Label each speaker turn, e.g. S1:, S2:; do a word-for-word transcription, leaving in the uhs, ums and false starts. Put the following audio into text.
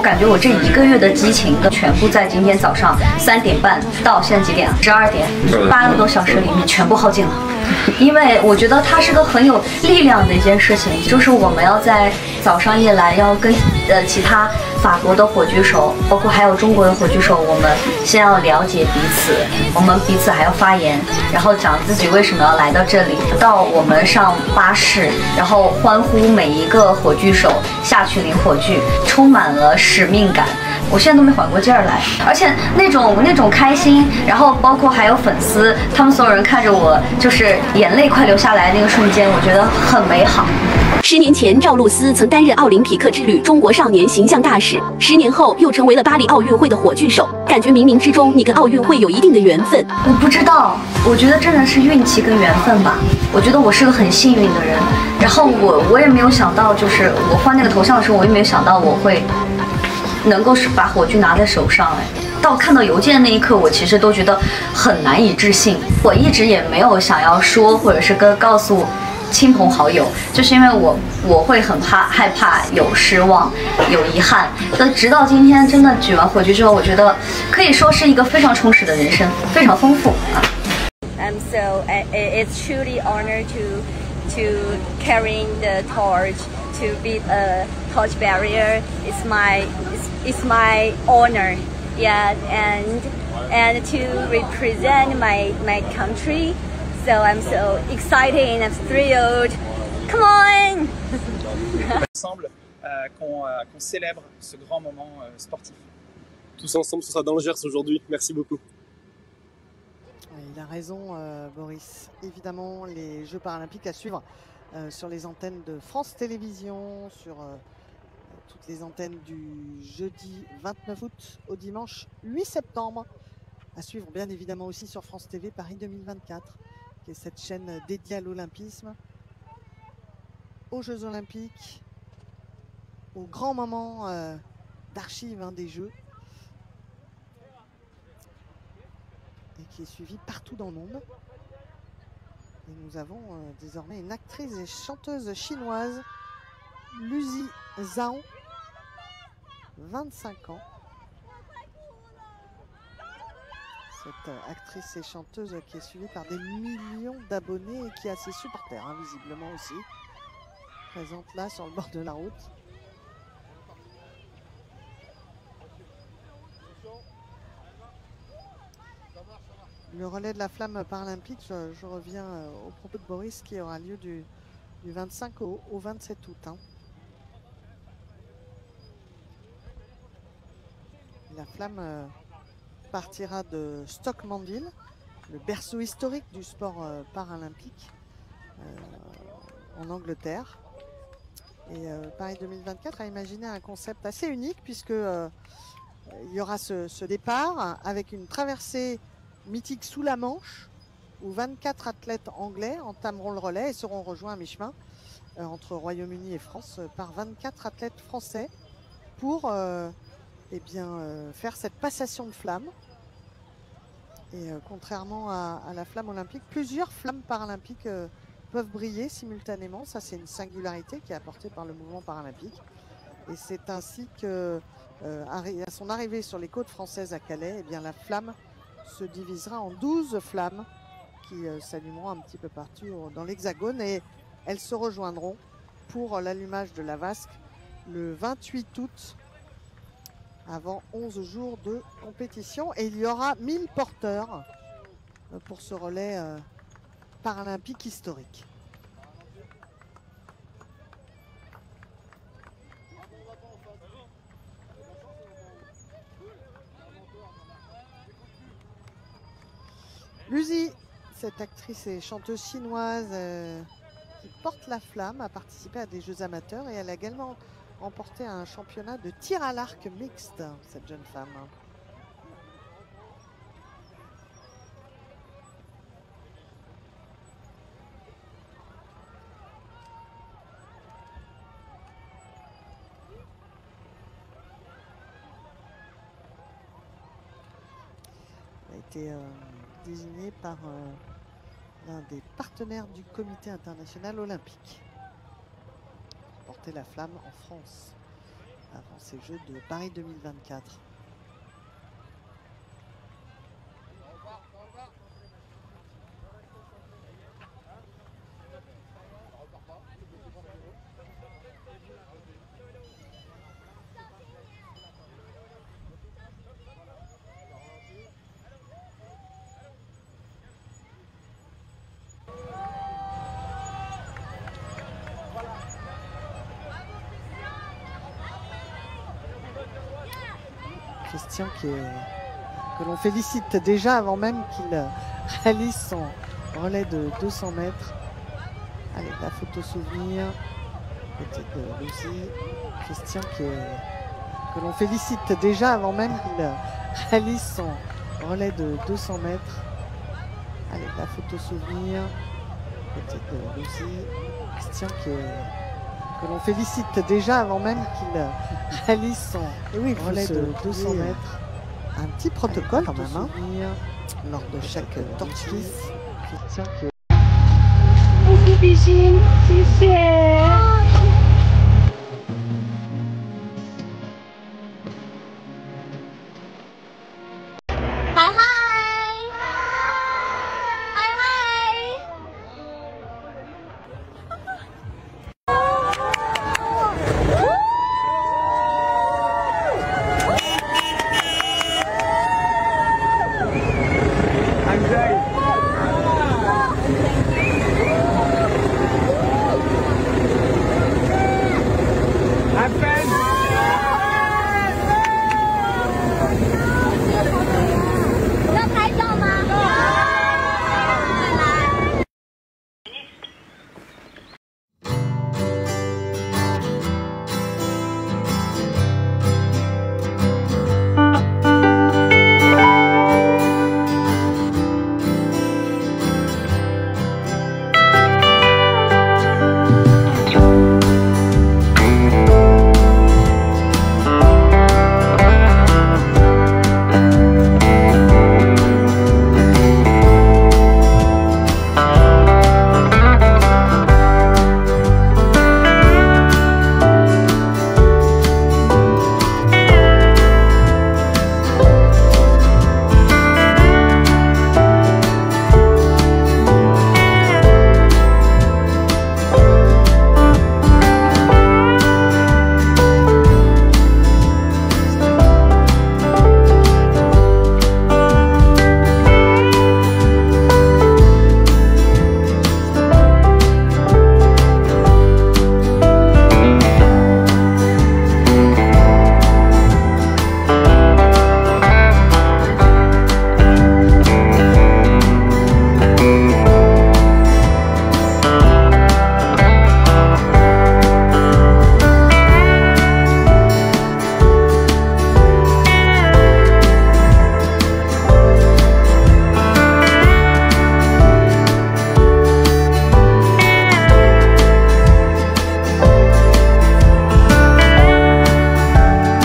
S1: 感觉我这一个月的激情全部在今天早上三点半到现在几点？十二点，八个多小时里面全部耗尽了。因为我觉得它是个很有力量的一件事情，就是我们要在早上一来要跟呃其他法国的火炬手，包括还有中国的火炬手，我们先要了解彼此，我们彼此还要发言，然后讲自己为什么要来到这里，到我们上巴士，然后欢呼每一个火炬手下去领火炬，充满了使命感。我现在都没缓过劲儿来，而且那种那种开心，然后包括还有粉丝，他们所有人看着我，就是眼泪快流下来那个瞬间，我觉得很美好。
S2: 十年前，赵露思曾担任奥林匹克之旅中国少年形象大使，十年后又成为了巴黎奥运会的火炬手，感觉冥冥之中你跟奥运会有一定的缘分。
S1: 我不知道，我觉得真的是运气跟缘分吧。我觉得我是个很幸运的人，然后我我也没有想到，就是我换那个头像的时候，我也没有想到我会能够是把火炬拿在手上。哎，到看到邮件的那一刻，我其实都觉得很难以置信。我一直也没有想要说，或者是跟告诉亲朋好友，就是因为我我会很怕害怕有失望有遗憾。但直到今天真的举完火炬之后，我觉得可以说是一个非常充实的人生，非常丰富啊。
S3: Um, so it's truly honor to to carrying the torch to beat a torch barrier. It's my it's, it's my honor, yeah, and and to represent my my country. So I'm so excited and I'm thrilled. Come on!
S4: Ensemble, euh, qu'on euh, qu'on célèbre ce grand moment euh, sportif.
S5: Tous ensemble, ce sera dans le Gers aujourd'hui. Merci beaucoup.
S6: Il a raison, euh, Boris. Évidemment, les Jeux paralympiques à suivre euh, sur les antennes de France Télévisions, sur euh, toutes les antennes du jeudi vingt-neuf août au dimanche huit septembre. À suivre bien évidemment aussi sur France T V Paris deux mille vingt-quatre. Qui est cette chaîne dédiée à l'olympisme, aux Jeux Olympiques, au grand moment euh, d'archives hein, des Jeux, et qui est suivi partout dans le monde. Et nous avons euh, désormais une actrice et chanteuse chinoise, Luzi Zhao, vingt-cinq ans. Cette actrice et chanteuse qui est suivie par des millions d'abonnés et qui a ses supporters, hein, visiblement aussi, présente là sur le bord de la route. Le relais de la flamme paralympique, je, je reviens au propos de Boris, qui aura lieu du, du vingt-cinq au, au vingt-sept août. Hein. La flamme euh, partira de Stoke-Mandeville, le berceau historique du sport euh, paralympique euh, en Angleterre. Et euh, Paris deux mille vingt-quatre a imaginé un concept assez unique puisque euh, il y aura ce, ce départ avec une traversée mythique sous la Manche où vingt-quatre athlètes anglais entameront le relais et seront rejoints à mi-chemin euh, entre Royaume-Uni et France euh, par vingt-quatre athlètes français pour euh, eh bien, euh, faire cette passation de flammes. Et euh, contrairement à, à la flamme olympique, plusieurs flammes paralympiques euh, peuvent briller simultanément. Ça, c'est une singularité qui est apportée par le mouvement paralympique. Et c'est ainsi que, euh, à son arrivée sur les côtes françaises à Calais, eh bien, la flamme se divisera en douze flammes qui euh, s'allumeront un petit peu partout dans l'hexagone. Et elles se rejoindront pour l'allumage de la vasque le vingt-huit août, avant onze jours de compétition. Et il y aura mille porteurs pour ce relais euh, paralympique historique. Luzi, cette actrice et chanteuse chinoise euh, qui porte la flamme, a participé à des Jeux amateurs et elle a également remporté un championnat de tir à l'arc mixte, cette jeune femme. Elle a été euh, désignée par euh, l'un des partenaires du Comité international olympique. Porter la flamme en France. avant ces Jeux de Paris deux mille vingt-quatre. Christian qui est, que l'on félicite déjà avant même qu'il réalise son relais de deux cents mètres. Allez, la photo souvenir côté de Lucie. Christian qui est, que l'on félicite déjà avant même qu'il réalise son relais de deux cents mètres. Allez, la photo souvenir côté de Lucie. Christian qui est, que l'on félicite déjà avant même qu'il réalise son et oui, relais de deux cents mètres. Un petit protocole quand même hein, lors de chaque torche-piste. Christian qui est...